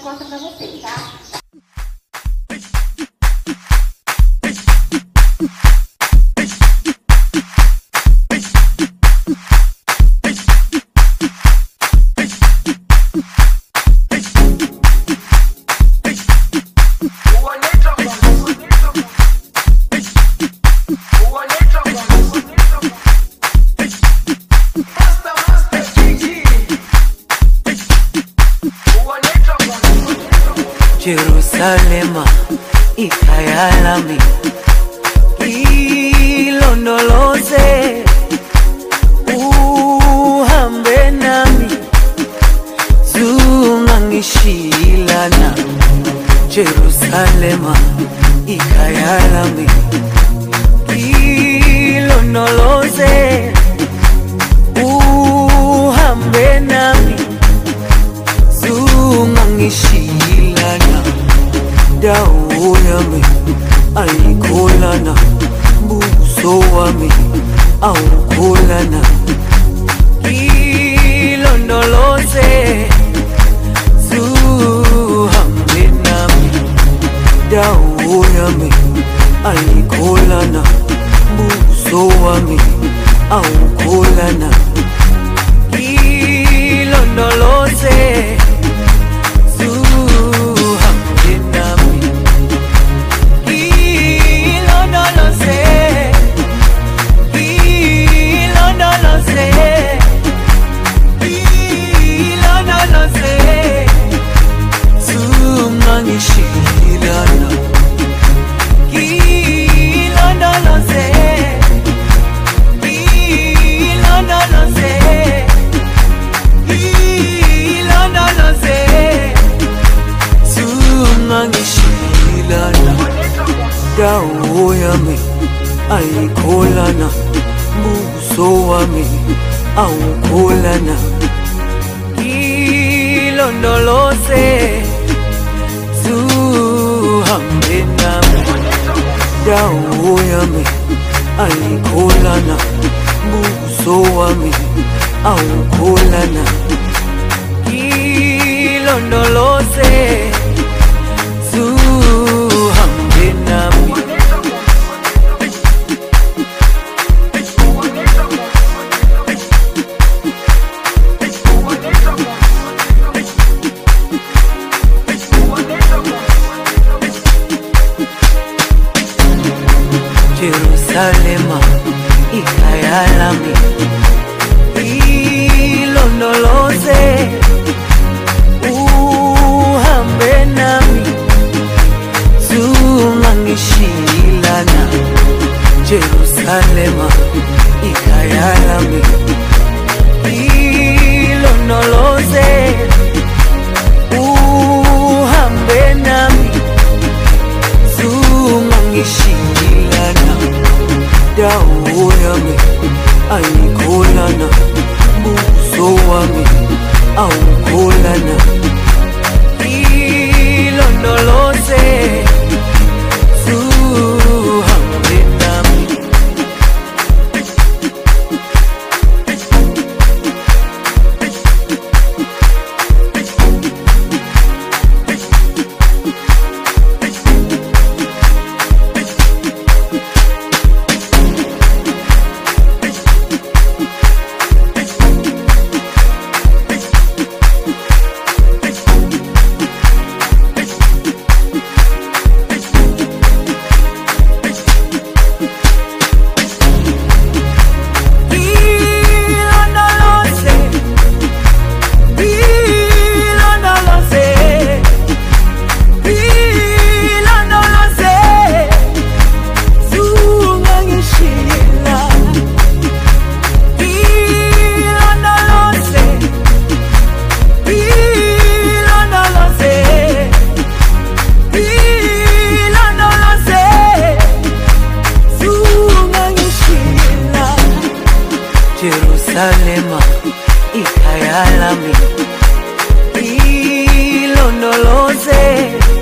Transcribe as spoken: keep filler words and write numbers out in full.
resposta pra você, tá? Jerusalema ikhaya lami ilondoloze uhambe nami zungangishilana Jerusalema ikhaya lami ilondoloze uhambe nami zungangishilana dawo yami ayikholana buso wami awukholana ilondoloze zuhambe nami dawo yami ayikholana buso wami awukholana ilondoloze Shilana ilondoloze ilondoloze ilondoloze zungangishilana dawo yami ayikholana buso wami awukholana ilondoloze zuhambe nami dawo yami ayikholana buso wami awukholana ilondoloze zuhambe nami Jerusalema ikhaya lami ilondoloze uhambe nami zungangishilana Jerusalema ikhaya lami ilondoloze uhambe nami zungangishilana dawo yami ayikholana buso wami awukholana ilondoloze zuhambe nami Jerusalema ikhaya lami ilondoloze